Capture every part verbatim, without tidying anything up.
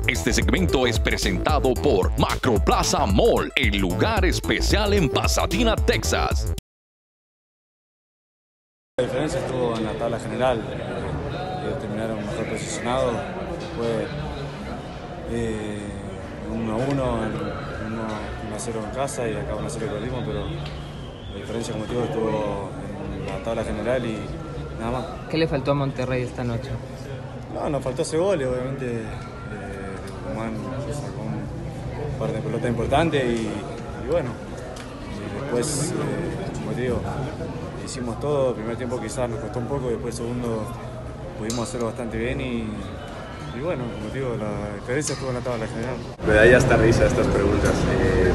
Este segmento es presentado por Macroplaza Mall, el lugar especial en Pasadena, Texas. La diferencia estuvo en la tabla general. Ellos terminaron mejor posicionados. Fue eh, uno a uno, uno a cero en casa y acá uno a cero perdimos, pero la diferencia, como te digo, estuvo en la tabla general y nada más. ¿Qué le faltó a Monterrey esta noche? No, nos faltó ese gol, obviamente. Eh, Román sacó un par de pelotas importantes y, y bueno, y después, eh, como te digo, hicimos todo. El primer tiempo quizás nos costó un poco, después el segundo pudimos hacerlo bastante bien y, y bueno, como te digo, la diferencia estuvo en la tabla general. Me da ya hasta risa estas preguntas. Eh,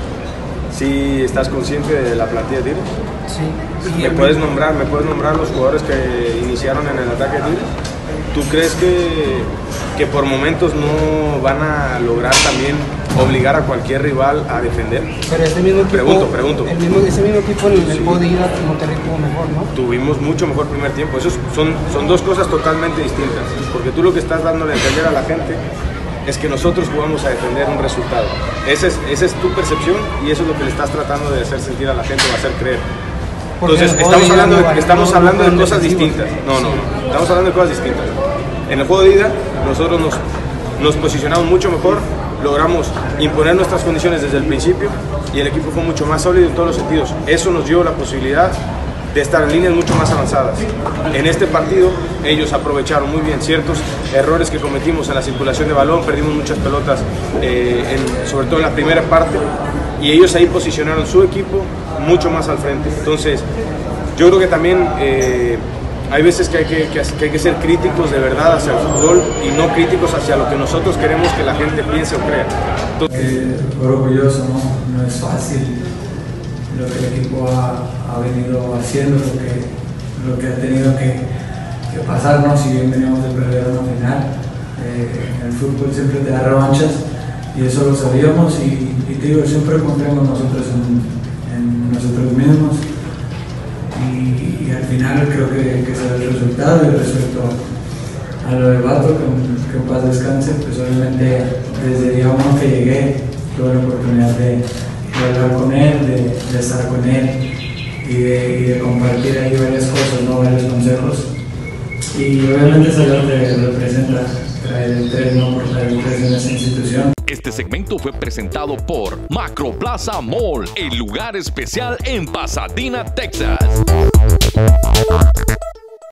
¿Sí estás consciente de la plantilla de Tigres? Sí. ¿Me puedes nombrar, me puedes nombrar los jugadores que iniciaron en el ataque de Tigres? ¿Tú crees que, que por momentos no van a lograr también obligar a cualquier rival a defender? Pero ese mismo equipo, pregunto, pregunto. El mismo, ese mismo equipo en el Sí. juego de ida, Monterrey tuvo mejor, ¿no? Tuvimos mucho mejor primer tiempo. Esos son, son dos cosas totalmente distintas. Porque tú lo que estás dándole a entender a la gente es que nosotros jugamos a defender un resultado. Esa es, esa es tu percepción y eso es lo que le estás tratando de hacer sentir a la gente o hacer creer. Entonces, estamos hablando de, estamos hablando de cosas distintas. No, no, no. Estamos hablando de cosas distintas. En el juego de ida, nosotros nos, nos posicionamos mucho mejor, logramos imponer nuestras condiciones desde el principio y el equipo fue mucho más sólido en todos los sentidos. Eso nos dio la posibilidad de estar en líneas mucho más avanzadas. En este partido, ellos aprovecharon muy bien ciertos errores que cometimos en la circulación de balón, perdimos muchas pelotas, eh, en, sobre todo en la primera parte, y ellos ahí posicionaron su equipo mucho más al frente. Entonces, yo creo que también eh, hay veces que hay que, que, que hay que ser críticos de verdad hacia el fútbol y no críticos hacia lo que nosotros queremos que la gente piense o crea. Entonces, eh, orgulloso, ¿no? No es fácil lo que el equipo ha, ha venido haciendo, lo que, lo que ha tenido que, que pasar, ¿no? Si bien veníamos de perder una final, eh, el fútbol siempre te da revanchas y eso lo sabíamos y, y te digo, siempre confiamos nosotros en, en nosotros mismos y, y al final creo que, que será el resultado. Y respecto a lo de Bato, que, que en paz descanse, pues obviamente desde el día uno que llegué tuve la oportunidad de, de hablar con él, de, de estar con él y de, y de compartir ahí varias cosas, ¿no? Varios consejos, y obviamente eso es lo que representa traer el tres, ¿no? Por traer el tres en esa institución. Este segmento fue presentado por Macroplaza Mall, el lugar especial en Pasadena, Texas.